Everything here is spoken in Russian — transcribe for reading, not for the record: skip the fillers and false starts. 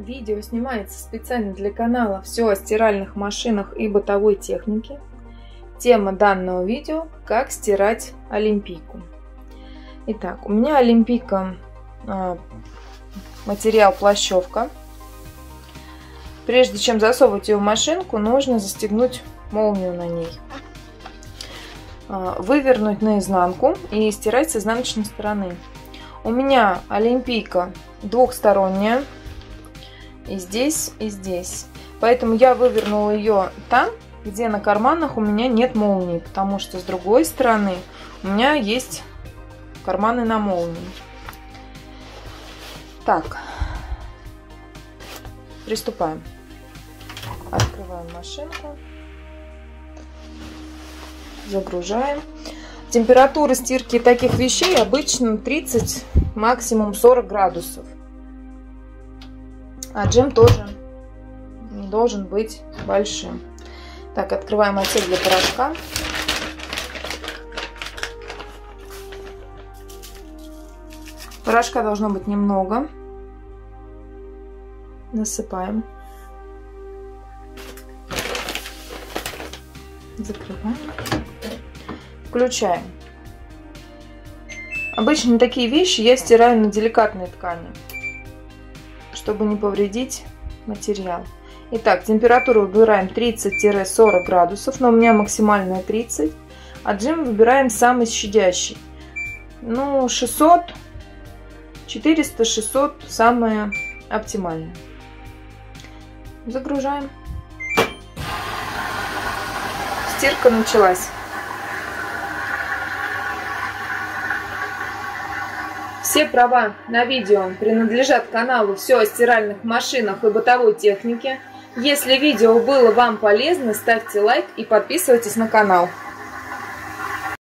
Видео снимается специально для канала «Все о стиральных машинах и бытовой технике». Тема данного видео – как стирать олимпийку. Итак, у меня олимпийка, материал плащевка. Прежде чем засовывать ее в машинку, нужно застегнуть молнию на ней. Вывернуть наизнанку и стирать с изнаночной стороны. У меня олимпийка двухсторонняя. И здесь, и здесь. Поэтому я вывернула ее там, где на карманах у меня нет молнии. Потому что с другой стороны у меня есть карманы на молнии. Так. Приступаем. Открываем машинку. Загружаем. Температура стирки таких вещей обычно 30, максимум 40 градусов. Отжим тоже не должен быть большим. Так, открываем отсек для порошка. Порошка должно быть немного. Насыпаем. Закрываем. Включаем. Обычно такие вещи я стираю на деликатной ткани, чтобы не повредить материал. Итак, температуру выбираем 30-40 градусов, но у меня максимальная 30. Отжим выбираем самый щадящий. Ну, 600, 400, 600 самое оптимальное. Загружаем. Стирка началась. Все права на видео принадлежат каналу «Все о стиральных машинах и бытовой технике». Если видео было вам полезно, ставьте лайк и подписывайтесь на канал.